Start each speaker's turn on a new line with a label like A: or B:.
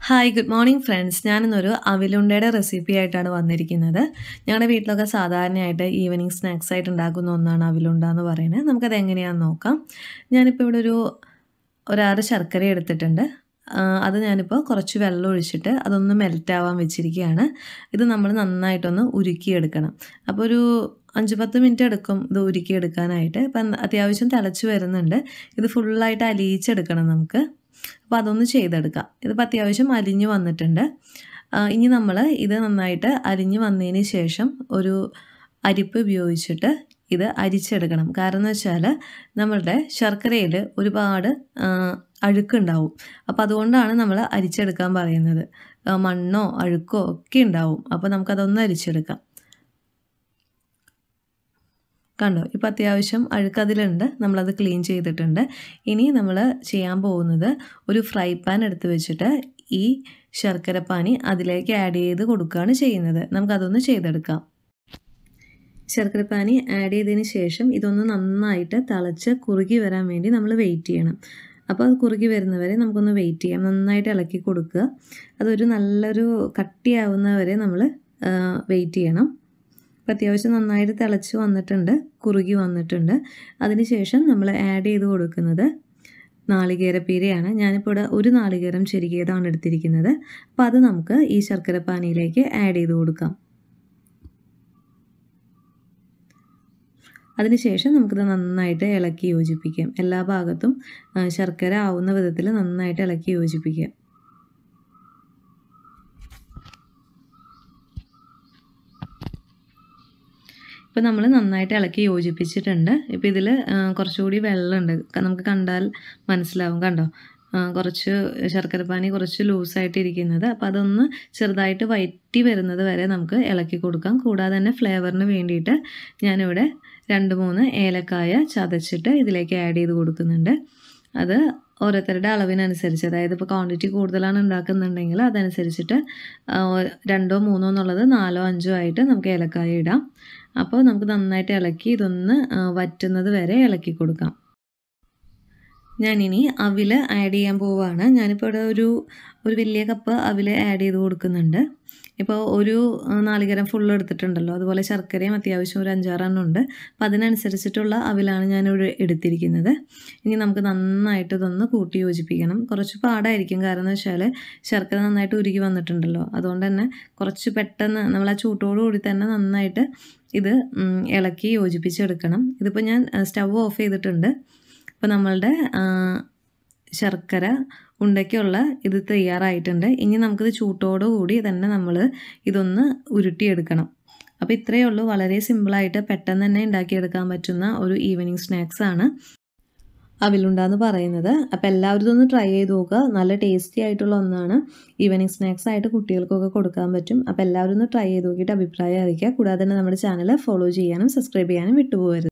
A: Hi good morning friends. ഞാനിന്നൊരു അവിലുണ്ടയുടെ recipe ആയിട്ടാണ് വന്നിരിക്കുന്നത്. ഞങ്ങളുടെ വീട്ടിലൊക്കെ സാധാരണയായിട്ട് ഈവനിങ് സ്നാക്സ് ആയിട്ട് ഉണ്ടാക്കുന്ന ഒന്നാണ് അവിലുണ്ട എന്ന് പറയുന്നത്. നമുക്കത് എങ്ങനെയാണെന്ന് നോക്കാം. ഞാനിപ്പോൾ ഇവിടെ ഒരു 6 ശർക്കര എടുത്തിട്ടുണ്ട്. അത് ഞാനിപ്പോൾ കുറച്ച് വെള്ളം ഒഴിച്ചിട്ട് അതൊന്ന് മെൽറ്റ് ആവാൻ വെച്ചിരിക്കുകയാണ്. ഇത് നമ്മൾ നന്നായിട്ടൊന്ന് ഉരുക്കിയെടുക്കണം. അപ്പോൾ ഒരു 5-10 മിനിറ്റ് എടുക്കും ഇത് ഉരുക്കിയെടുക്കാനായിട്ട്. ഇപ്പം അത്യാവശ്യം തിളച്ച് വരുന്നുണ്ട്. ഇത് ഫുള്ളായിട്ട് അലിയിച്ചെടുക്കണം നമുക്ക്. അപ്പോൾ അതൊന്ന് ചെയ്തെടുക്കാം. ഇതിപ്പോൾ അത്യാവശ്യം അലിഞ്ഞ് വന്നിട്ടുണ്ട്. ഇനി നമ്മൾ ഇത് നന്നായിട്ട് അലിഞ്ഞ് വന്നതിന് ശേഷം ഒരു അരിപ്പ് ഉപയോഗിച്ചിട്ട് ഇത് അരിച്ചെടുക്കണം. കാരണം എന്ന് വെച്ചാൽ നമ്മളുടെ ശർക്കരയിൽ ഒരുപാട് അഴുക്കുണ്ടാവും. അപ്പോൾ അതുകൊണ്ടാണ് നമ്മൾ അരിച്ചെടുക്കാൻ പറയുന്നത്. മണ്ണോ അഴുക്കോ ഒക്കെ ഉണ്ടാവും. അപ്പോൾ നമുക്കതൊന്ന് അരിച്ചെടുക്കാം. കണ്ടോ, ഇപ്പോൾ അത്യാവശ്യം അഴുക്കതിലുണ്ട്. നമ്മളത് ക്ലീൻ ചെയ്തിട്ടുണ്ട്. ഇനി നമ്മൾ ചെയ്യാൻ പോകുന്നത് ഒരു ഫ്രൈ പാൻ എടുത്ത് വെച്ചിട്ട് ഈ ശർക്കരപ്പാനി അതിലേക്ക് ആഡ് ചെയ്ത് കൊടുക്കുകയാണ് ചെയ്യുന്നത്. നമുക്കതൊന്ന് ചെയ്തെടുക്കാം. ശർക്കരപ്പാനി ആഡ് ചെയ്തതിന് ശേഷം ഇതൊന്ന് നന്നായിട്ട് തിളച്ച് കുറുകി വരാൻ വേണ്ടി നമ്മൾ വെയിറ്റ് ചെയ്യണം. അപ്പോൾ അത് കുറുകി വരുന്നവരെ നമുക്കൊന്ന് വെയിറ്റ് ചെയ്യാം. നന്നായിട്ട് ഇളക്കി കൊടുക്കുക. അതൊരു നല്ലൊരു കട്ടിയാവുന്നവരെ നമ്മൾ വെയിറ്റ് ചെയ്യണം. അപ്പോൾ അത്യാവശ്യം നന്നായിട്ട് തിളച്ച് വന്നിട്ടുണ്ട്, കുറുകി വന്നിട്ടുണ്ട്. അതിനുശേഷം നമ്മൾ ആഡ് ചെയ്ത് കൊടുക്കുന്നത് നാളികേരപ്പീരയാണ്. ഞാനിപ്പോൾ ഇവിടെ ഒരു നാളികേരം ചെരുകിയതാണ് എടുത്തിരിക്കുന്നത്. അപ്പോൾ അത് നമുക്ക് ഈ ശർക്കരപ്പാനിയിലേക്ക് ആഡ് ചെയ്ത് കൊടുക്കാം. അതിനുശേഷം നമുക്കിത് നന്നായിട്ട് ഇളക്കി യോജിപ്പിക്കാം. എല്ലാ ഭാഗത്തും ശർക്കര ആവുന്ന വിധത്തിൽ നന്നായിട്ട് ഇളക്കി യോജിപ്പിക്കാം. ഇപ്പോൾ നമ്മൾ നന്നായിട്ട് ഇളക്കി യോജിപ്പിച്ചിട്ടുണ്ട്. ഇപ്പോൾ ഇതിൽ കുറച്ചുകൂടി വെള്ളമുണ്ട്. നമുക്ക് കണ്ടാൽ മനസ്സിലാവും. കണ്ടോ, കുറച്ച് ശർക്കരപ്പാനി കുറച്ച് ലൂസായിട്ടിരിക്കുന്നത്. അപ്പോൾ അതൊന്ന് ചെറുതായിട്ട് വയറ്റി വരുന്നത് വരെ നമുക്ക് ഇളക്കി കൊടുക്കാം. കൂടാതെ തന്നെ ഫ്ലേവറിന് വേണ്ടിയിട്ട് ഞാനിവിടെ 2-3 ഏലക്കായ ചതച്ചിട്ട് ഇതിലേക്ക് ആഡ് ചെയ്ത് കൊടുക്കുന്നുണ്ട്. അത് ഓരോരുത്തരുടെ അളവിനനുസരിച്ച്, അതായത് ഇപ്പോൾ ക്വാണ്ടിറ്റി കൂടുതലാണ് ഉണ്ടാക്കുന്നുണ്ടെങ്കിൽ അതനുസരിച്ചിട്ട് 2-3 എന്നുള്ളത് 4-5 ആയിട്ട് നമുക്ക് ഏലക്കായ ഇടാം. അപ്പോൾ നമുക്ക് നന്നായിട്ട് ഇളക്കി ഇതൊന്ന് വറ്റുന്നത് വരെ ഇളക്കി കൊടുക്കാം. ഞാനിനി അവിൽ ആഡ് ചെയ്യാൻ പോവുകയാണ്. ഞാനിപ്പോൾ ഇവിടെ ഒരു വലിയ കപ്പ് അവിൽ ആഡ് ചെയ്ത് കൊടുക്കുന്നുണ്ട്. ഇപ്പോൾ ഒരു നാളികേരം ഫുള്ള് എടുത്തിട്ടുണ്ടല്ലോ, അതുപോലെ ശർക്കരയും അത്യാവശ്യം ഒരു 5-6 എണ്ണം ഉണ്ട്. അപ്പോൾ അതിനനുസരിച്ചിട്ടുള്ള അവിലാണ് ഞാനിവിടെ എടുത്തിരിക്കുന്നത്. ഇനി നമുക്ക് നന്നായിട്ട് ഇതൊന്ന് കൂട്ടി യോജിപ്പിക്കണം. കുറച്ച് പാടായിരിക്കും. കാരണം എന്ന് വെച്ചാൽ ശർക്കര നന്നായിട്ട് ഉരുകി വന്നിട്ടുണ്ടല്ലോ. അതുകൊണ്ട് തന്നെ കുറച്ച് പെട്ടെന്ന് നമ്മൾ ആ ചൂട്ടോടു കൂടി തന്നെ നന്നായിട്ട് ഇത് ഇളക്കി യോജിപ്പിച്ചെടുക്കണം. ഇതിപ്പോൾ ഞാൻ സ്റ്റവ് ഓഫ് ചെയ്തിട്ടുണ്ട്. ഇപ്പോൾ നമ്മളുടെ ശർക്കര ഉണ്ടയ്ക്കുള്ള ഇത് തയ്യാറായിട്ടുണ്ട്. ഇനി നമുക്കിത് ചൂട്ടോടുകൂടി തന്നെ നമ്മൾ ഇതൊന്ന് ഉരുട്ടിയെടുക്കണം. അപ്പോൾ ഇത്രയേ ഉള്ളൂ. വളരെ സിമ്പിളായിട്ട് പെട്ടെന്ന് തന്നെ ഉണ്ടാക്കിയെടുക്കാൻ പറ്റുന്ന ഒരു ഈവനിങ് സ്നാക്സാണ് അവിലുണ്ട എന്ന് പറയുന്നത്. അപ്പോൾ എല്ലാവരും ഇതൊന്ന് ട്രൈ ചെയ്ത് നോക്കുക. നല്ല ടേസ്റ്റി ആയിട്ടുള്ള ഒന്നാണ്. ഈവനിങ് സ്നാക്സ് ആയിട്ട് കുട്ടികൾക്കൊക്കെ കൊടുക്കാൻ പറ്റും. അപ്പോൾ എല്ലാവരും ഒന്ന് ട്രൈ ചെയ്ത് നോക്കിയിട്ട് അഭിപ്രായം അറിയിക്കുക. കൂടാതെ തന്നെ നമ്മുടെ ചാനൽ ഫോളോ ചെയ്യാനും സബ്സ്ക്രൈബ് ചെയ്യാനും വിട്ടുപോകരുത്.